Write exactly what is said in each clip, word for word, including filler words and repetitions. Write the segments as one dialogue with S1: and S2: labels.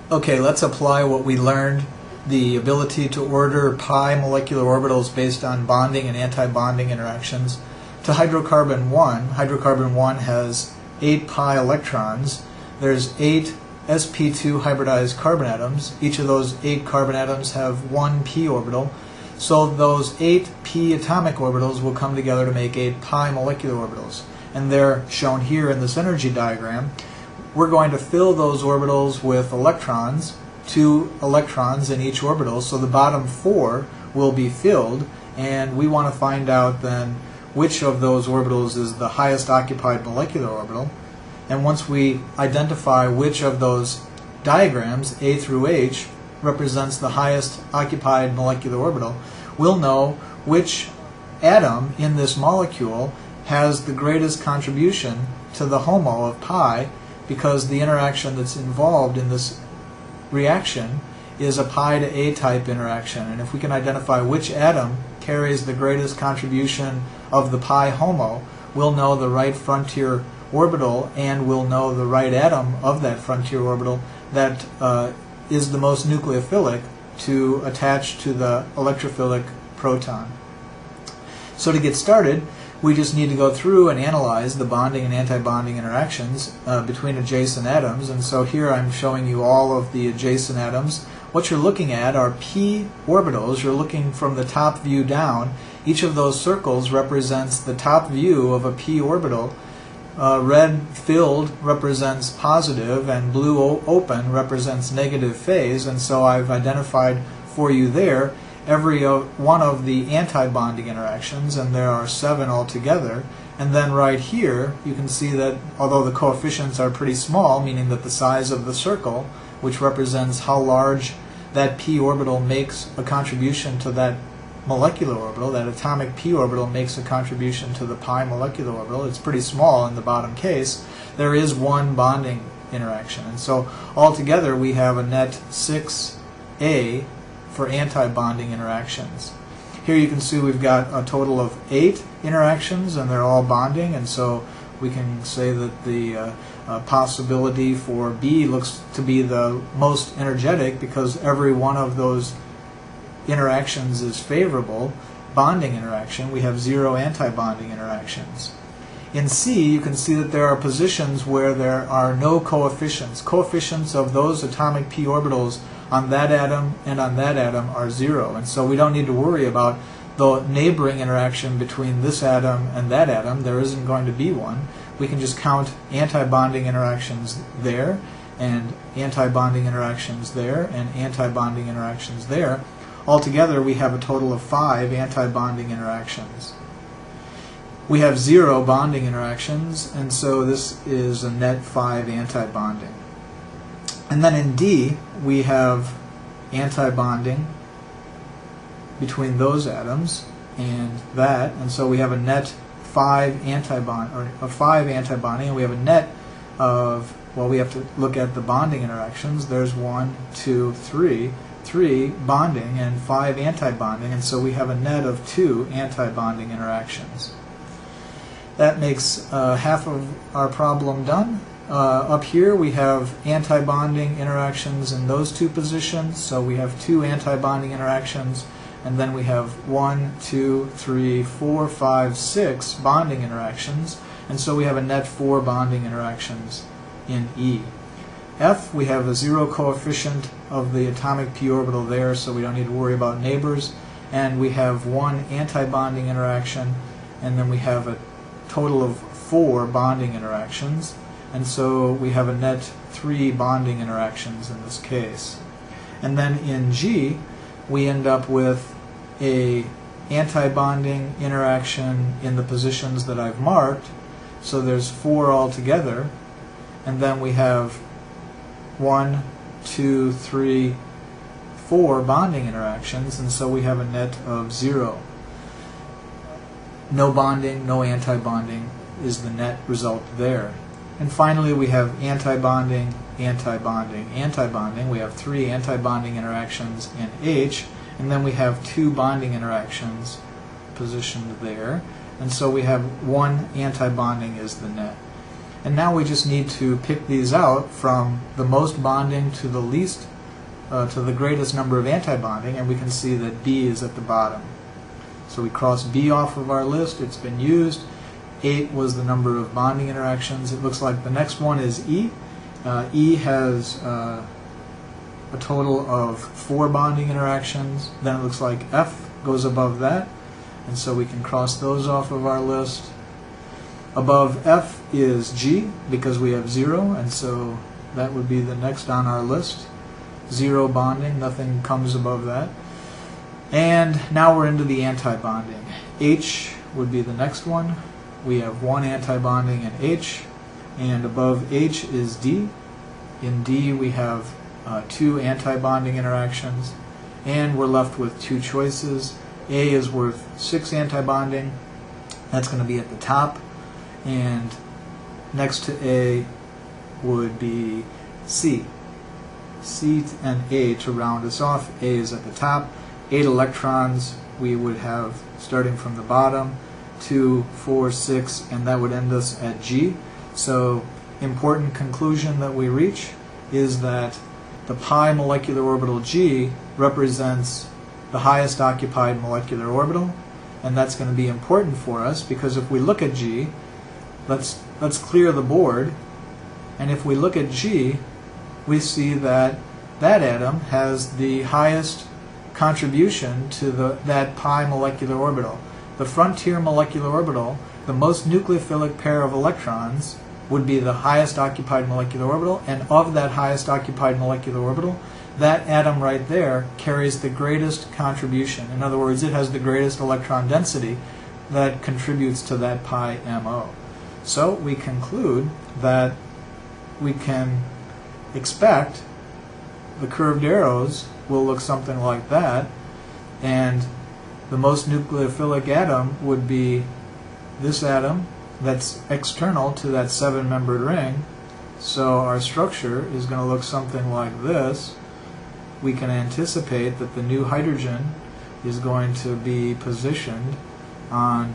S1: Okay, let's apply what we learned, the ability to order pi molecular orbitals based on bonding and anti-bonding interactions, to hydrocarbon one. Hydrocarbon one has eight pi electrons. There's eight s p two hybridized carbon atoms. Each of those eight carbon atoms have one p orbital. So those eight p atomic orbitals will come together to make eight pi molecular orbitals. And they're shown here in this energy diagram. We're going to fill those orbitals with electrons, two electrons in each orbital, so the bottom four will be filled, and we want to find out then which of those orbitals is the highest occupied molecular orbital. And once we identify which of those diagrams, A through H, represents the highest occupied molecular orbital, we'll know which atom in this molecule has the greatest contribution to the HOMO of pi, because the interaction that's involved in this reaction is a pi to A type interaction. And if we can identify which atom carries the greatest contribution of the pi HOMO, we'll know the right frontier orbital, and we'll know the right atom of that frontier orbital that uh, is the most nucleophilic to attach to the electrophilic proton. So to get started, we just need to go through and analyze the bonding and anti-bonding interactions uh, between adjacent atoms. And so here I'm showing you all of the adjacent atoms. What you're looking at are p orbitals. You're looking from the top view down. Each of those circles represents the top view of a p orbital. Uh, red filled represents positive, and blue open represents negative phase. And so I've identified for you there every uh, one of the anti-bonding interactions, and there are seven altogether. And then right here you can see that although the coefficients are pretty small, meaning that the size of the circle, which represents how large that p orbital makes a contribution to that molecular orbital, that atomic p orbital makes a contribution to the pi molecular orbital, it's pretty small in the bottom case, there is one bonding interaction. And so altogether we have a net six A for anti-bonding interactions. Here you can see we've got a total of eight interactions, and they're all bonding, and so we can say that the uh, uh, possibility for B looks to be the most energetic because every one of those interactions is favorable bonding interaction. We have zero anti-bonding interactions. In C, you can see that there are positions where there are no coefficients. Coefficients of those atomic p orbitals on that atom and on that atom are zero, and so we don't need to worry about the neighboring interaction between this atom and that atom. There isn't going to be one. We can just count anti-bonding interactions there, and anti-bonding interactions there, and anti-bonding interactions there. Altogether, we have a total of five anti-bonding interactions. We have zero bonding interactions, and so this is a net five anti-bonding. And then in D, we have anti-bonding between those atoms and that, and so we have a net five anti-bond, or a five anti-bonding, and we have a net of, well, we have to look at the bonding interactions. There's one, two, three, three bonding and five anti-bonding, and so we have a net of two anti-bonding interactions. That makes uh, half of our problem done. Uh, up here we have anti-bonding interactions in those two positions, so we have two anti-bonding interactions, and then we have one, two, three, four, five, six bonding interactions, and so we have a net four bonding interactions in E. F, we have a zero coefficient of the atomic p orbital there, so we don't need to worry about neighbors, and we have one anti-bonding interaction, and then we have a total of four bonding interactions, and so we have a net three bonding interactions in this case. And then in G, we end up with a anti-bonding interaction in the positions that I've marked, so there's four altogether, and then we have one, two, three, four bonding interactions, and so we have a net of zero. No bonding, no anti-bonding is the net result there. And finally we have anti-bonding, anti-bonding, anti-bonding. We have three anti-bonding interactions in H, and then we have two bonding interactions positioned there. And so we have one anti-bonding is the net. And now we just need to pick these out from the most bonding to the least, uh, to the greatest number of anti-bonding, and we can see that B is at the bottom. So we cross B off of our list, it's been used. Eight was the number of bonding interactions. It looks like the next one is E. Uh, E has uh, a total of four bonding interactions. Then it looks like F goes above that, and so we can cross those off of our list. Above F is G, because we have zero, and so that would be the next on our list. Zero bonding, nothing comes above that. And now we're into the anti-bonding. H would be the next one. We have one anti-bonding in H, and above H is D. In D we have uh, two anti-bonding interactions, and we're left with two choices. A is worth six anti-bonding. That's going to be at the top. And next to A would be C. C and A to round us off. A is at the top. Eight electrons we would have starting from the bottom. Two, four, six, and that would end us at G. So, important conclusion that we reach is that the pi molecular orbital G represents the highest occupied molecular orbital, and that's going to be important for us because if we look at G, let's let's clear the board, and if we look at G, we see that that atom has the highest contribution to the that pi molecular orbital. The frontier molecular orbital, the most nucleophilic pair of electrons, would be the highest occupied molecular orbital, and of that highest occupied molecular orbital, that atom right there carries the greatest contribution. In other words, it has the greatest electron density that contributes to that pi M O. So we conclude that we can expect the curved arrows will look something like that, and the most nucleophilic atom would be this atom that's external to that seven-membered ring. So our structure is going to look something like this. We can anticipate that the new hydrogen is going to be positioned on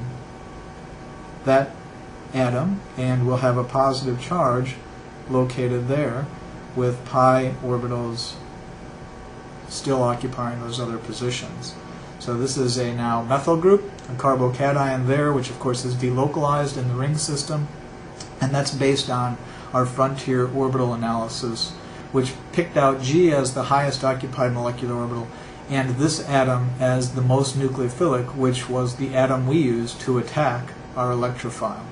S1: that atom, and we'll have a positive charge located there with pi orbitals still occupying those other positions. So this is a now methyl group, a carbocation there, which of course is delocalized in the ring system, and that's based on our frontier orbital analysis, which picked out G as the highest occupied molecular orbital and this atom as the most nucleophilic, which was the atom we used to attack our electrophile.